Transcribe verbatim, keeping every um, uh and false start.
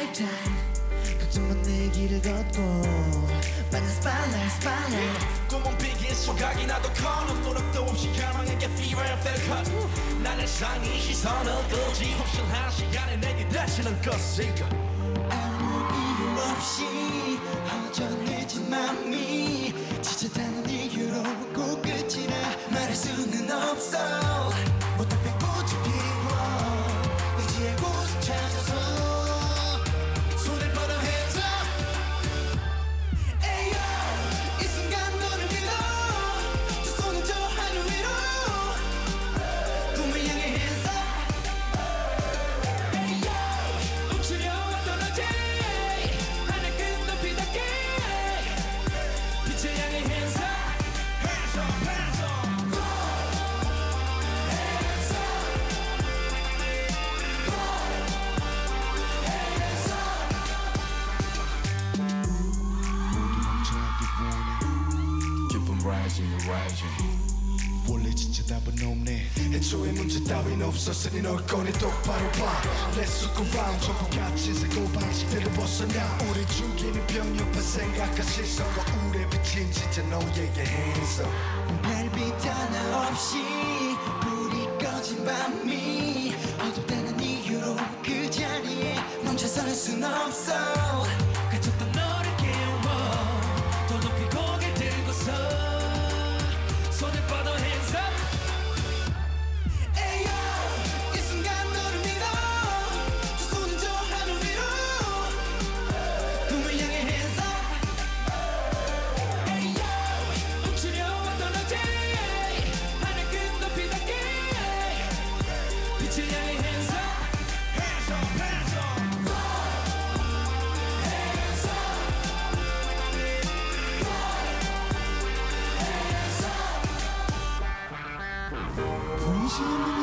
time 걱정만 내 길을 걷고 받는 spotlight spotlight 꿈은 비긴 소각이 나도 커 노력도 없이 갈망에게 fever and feel cut 나는 상이 시선을 끌지 혹시나 시간에 내게 다시는 것일까 아무 이유 없이 허전해진 맘이 지쳤다는 이유로 꼭 끝이라 말할 수는 없어 못답게 꽃이 피워 의지의 곳을 찾아서 손을 뻗어 hands up 에이요 이 순간 너를 믿어 두 손은 저 하늘 위로 꿈을 향해 hands up 에이요 멈추려와 떨어져 하늘 끝 높이 닿게 빛을 향해 hands up Hands up, hands up rising, rising. 원래 진짜 답은 없네 애초에 문제 따윈 없었으니 널 꺼내 똑바로 봐 Let's look around 전부 같이 세고 방식대로 벗어나 우리 죽이는 병력만 생각과 시선과 우울에 비친 진짜 너에게 hands up 별빛 하나 없이 불이 꺼진 밤이 어둡다는 이유로 그 자리에 멈춰설 순 없어 갇혔던 너를 깨워 더 높이 고개 들고서 손을 뻗어 hands up 에이요 이 순간 너를 믿어 두 손은 저 하늘 위로 꿈을 향해 hands up 에이요 멈추려와 떨어져 하늘 끝 높이 닿게 빛을 향해 hands up Hands up, hands up hands up 분신은